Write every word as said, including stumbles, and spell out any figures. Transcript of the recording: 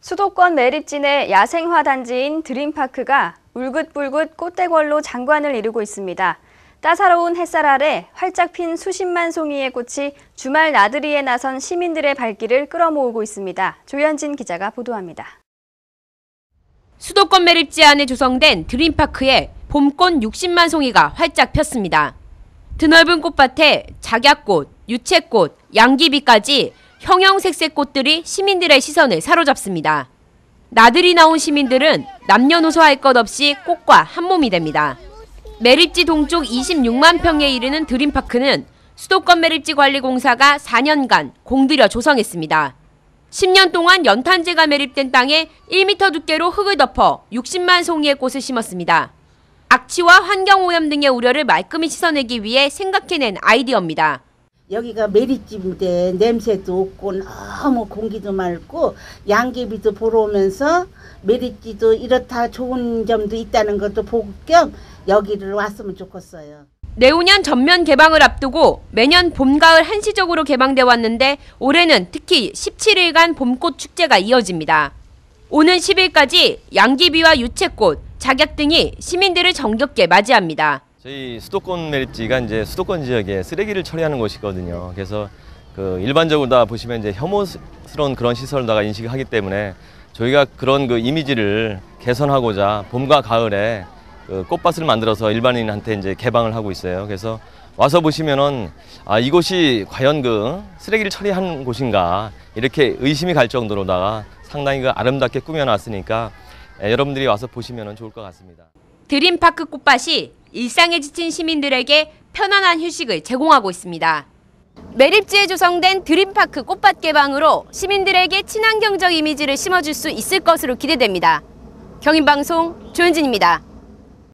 수도권 매립진의 야생화 단지인 드림파크가 울긋불긋 꽃대궐로 장관을 이루고 있습니다. 따사로운 햇살 아래 활짝 핀 수십만 송이의 꽃이 주말 나들이에 나선 시민들의 발길을 끌어모으고 있습니다. 조현진 기자가 보도합니다. 수도권 매립지 안에 조성된 드림파크에 봄꽃 육십만 송이가 활짝 폈습니다. 드넓은 꽃밭에 작약꽃, 유채꽃, 양귀비까지 형형색색 꽃들이 시민들의 시선을 사로잡습니다. 나들이 나온 시민들은 남녀노소 할 것 없이 꽃과 한몸이 됩니다. 매립지 동쪽 이십육만 평에 이르는 드림파크는 수도권 매립지관리공사가 사 년간 공들여 조성했습니다. 십 년 동안 연탄재가 매립된 땅에 일 미터 두께로 흙을 덮어 육십만 송이의 꽃을 심었습니다. 악취와 환경오염 등의 우려를 말끔히 씻어내기 위해 생각해낸 아이디어입니다. 여기가 매립지인데 냄새도 없고 너무 공기도 맑고 양귀비도 보러 오면서 매립지도 이렇다 좋은 점도 있다는 것도 볼 겸 여기를 왔으면 좋겠어요. 내후년 전면 개방을 앞두고 매년 봄, 가을 한시적으로 개방돼 왔는데 올해는 특히 십칠 일간 봄꽃 축제가 이어집니다. 오는 십 일까지 양귀비와 유채꽃, 작약 등이 시민들을 정겹게 맞이합니다. 저희 수도권 매립지가 이제 수도권 지역에 쓰레기를 처리하는 곳이거든요. 그래서 그 일반적으로 다 보시면 이제 혐오스러운 그런 시설로다가 인식을 하기 때문에 저희가 그런 그 이미지를 개선하고자 봄과 가을에 그 꽃밭을 만들어서 일반인한테 이제 개방을 하고 있어요. 그래서 와서 보시면은 아, 이곳이 과연 그 쓰레기를 처리하는 곳인가 이렇게 의심이 갈 정도로다가 상당히 그 아름답게 꾸며놨으니까 예, 여러분들이 와서 보시면 좋을 것 같습니다. 드림파크 꽃밭이 일상에 지친 시민들에게 편안한 휴식을 제공하고 있습니다. 매립지에 조성된 드림파크 꽃밭 개방으로 시민들에게 친환경적 이미지를 심어줄 수 있을 것으로 기대됩니다. 경인방송 조현진입니다.